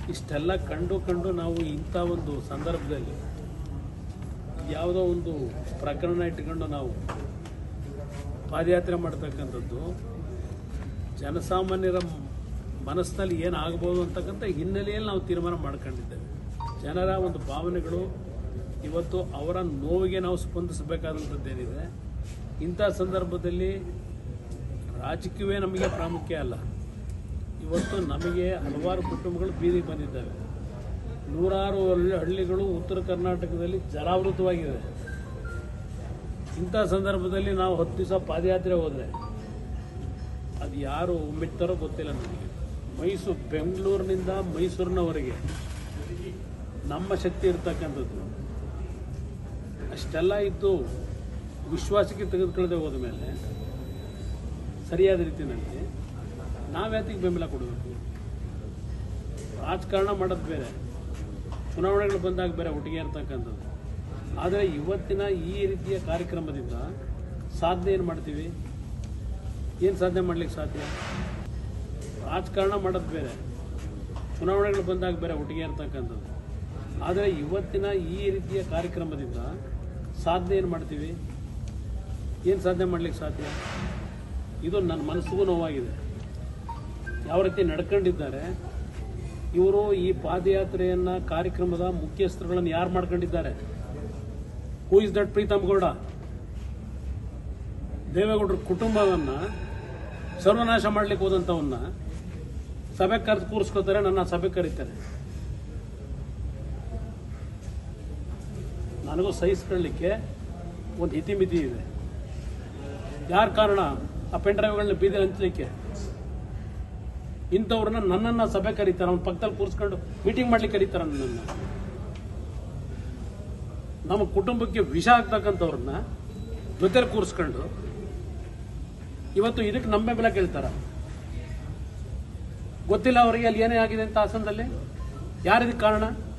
ಇಷ್ಟೆಲ್ಲ ಕಂಡು ನಾವು ಇಂಥ ಒಂದು ಸಂದರ್ಭದಲ್ಲಿ ಯಾವುದೋ ಒಂದು ಪ್ರಕರಣ ಇಟ್ಕೊಂಡು ನಾವು ಪಾದಯಾತ್ರೆ ಮಾಡ್ತಕ್ಕಂಥದ್ದು ಜನಸಾಮಾನ್ಯರ ಮನಸ್ಸಿನಲ್ಲಿ ಏನಾಗಬಹುದು ಅಂತಕ್ಕಂಥ ಹಿನ್ನೆಲೆಯಲ್ಲಿ ನಾವು ತೀರ್ಮಾನ ಮಾಡ್ಕೊಂಡಿದ್ದೇವೆ. ಜನರ ಒಂದು ಭಾವನೆಗಳು ಇವತ್ತು ಅವರ ನೋವಿಗೆ ನಾವು ಸ್ಪಂದಿಸಬೇಕಾದಂಥದ್ದೇನಿದೆ. ಇಂಥ ಸಂದರ್ಭದಲ್ಲಿ ರಾಜಕೀಯವೇ ನಮಗೆ ಪ್ರಾಮುಖ್ಯ ಅಲ್ಲ. ಇವತ್ತು ನಮಗೆ ಹಲವಾರು ಕುಟುಂಬಗಳು ಬೀದಿಗೆ ಬಂದಿದ್ದಾವೆ. ನೂರಾರು ಹಳ್ಳಿಗಳು ಉತ್ತರ ಕರ್ನಾಟಕದಲ್ಲಿ ಜಲಾವೃತವಾಗಿದೆ. ಇಂಥ ಸಂದರ್ಭದಲ್ಲಿ ನಾವು 10 ದಿವಸ ಪಾದಯಾತ್ರೆ ಹೋದರೆ ಅದು ಯಾರು ಮೆಟ್ತಾರೋ ಗೊತ್ತಿಲ್ಲ ನನಗೆ. ಬೆಂಗಳೂರಿನಿಂದ ಮೈಸೂರಿನವರೆಗೆ ನಮ್ಮ ಶಕ್ತಿ ಇರ್ತಕ್ಕಂಥದ್ದು ಅಷ್ಟೆಲ್ಲ ಇದ್ದು ವಿಶ್ವಾಸಕ್ಕೆ ತೆಗೆದುಕೊಳ್ಳದೆ ಹೋದ ಮೇಲೆ ಸರಿಯಾದ ರೀತಿಯಲ್ಲಿ ನಾವ್ಯಾತಿಗೆ ಬೆಂಬಲ ಕೊಡಬೇಕು? ರಾಜಕಾರಣ ಮಾಡೋದು ಬೇರೆ, ಚುನಾವಣೆಗಳು ಬಂದಾಗ ಬೇರೆ ಒಟ್ಟಿಗೆ ಇರ್ತಕ್ಕಂಥದ್ದು. ಆದರೆ ಇವತ್ತಿನ ಈ ರೀತಿಯ ಕಾರ್ಯಕ್ರಮದಿಂದ ಸಾಧನೆ ಏನು ಮಾಡ್ತೀವಿ? ಏನು ಸಾಧನೆ ಮಾಡಲಿಕ್ಕೆ ಸಾಧ್ಯ? ರಾಜಕಾರಣ ಮಾಡೋದು ಬೇರೆ, ಚುನಾವಣೆಗಳು ಬಂದಾಗ ಬೇರೆ ಒಟ್ಟಿಗೆ ಇರ್ತಕ್ಕಂಥದ್ದು. ಆದರೆ ಇವತ್ತಿನ ಈ ರೀತಿಯ ಕಾರ್ಯಕ್ರಮದಿಂದ ಸಾಧನೆ ಏನು ಮಾಡ್ತೀವಿ? ಏನು ಸಾಧನೆ ಮಾಡಲಿಕ್ಕೆ ಸಾಧ್ಯ? ಇದು ನನ್ನ ಮನಸ್ಸಿಗೂ ನೋವಾಗಿದೆ. ಯಾವ ರೀತಿ ನಡ್ಕೊಂಡಿದ್ದಾರೆ ಇವರು. ಈ ಪಾದಯಾತ್ರೆಯನ್ನ ಕಾರ್ಯಕ್ರಮದ ಮುಖ್ಯಸ್ಥರುಗಳನ್ನು ಯಾರು ಮಾಡ್ಕೊಂಡಿದ್ದಾರೆ? Who is that Preetam Gowda? ದೇವೇಗೌಡರ ಕುಟುಂಬವನ್ನ ಸರ್ವನಾಶ ಮಾಡ್ಲಿಕ್ಕೆ ಹೋದಂಥವನ್ನ ಸಭೆ ಕರೆದು ಕೂರಿಸ್ಕೋತಾರೆ, ನನ್ನ ಸಭೆ ಕರೀತಾರೆ. ನನಗೂ ಸಹಿಸ್ಕೊಳ್ಳಿಕ್ಕೆ ಒಂದು ಇತಿಮಿತಿ ಇದೆ. ಯಾರ ಕಾರಣ ಆ ಪೆನ್ ಡ್ರೈವ್ಗಳನ್ನ ಬೀದಿ ಹಂಚಲಿಕ್ಕೆ? ಇಂಥವ್ರನ್ನ ನನ್ನನ್ನ ಸಭೆ ಕರೀತಾರೆ, ಅವ್ನ ಪಕ್ಕದಲ್ಲಿ ಕೂರಿಸ್ಕೊಂಡು ಮೀಟಿಂಗ್ ಮಾಡ್ಲಿಕ್ಕೆ ಕರೀತಾರೆ ನನ್ನನ್ನು. ನಮ್ಮ ಕುಟುಂಬಕ್ಕೆ ವಿಷ ಆಗ್ತಕ್ಕಂಥವ್ರನ್ನ ಜೊತೆಲಿ ಕೂರಿಸ್ಕೊಂಡು ಇವತ್ತು ಇದಕ್ಕೆ ನಮ್ಮ ಬೆಂಬಲ ಕೇಳ್ತಾರ. ಗೊತ್ತಿಲ್ಲ ಅವರಿಗೆ ಅಲ್ಲಿ ಏನೇ ಆಗಿದೆ ಅಂತ ಹಾಸನದಲ್ಲಿ. ಯಾರಿದಕ್ಕೆ ಕಾರಣ?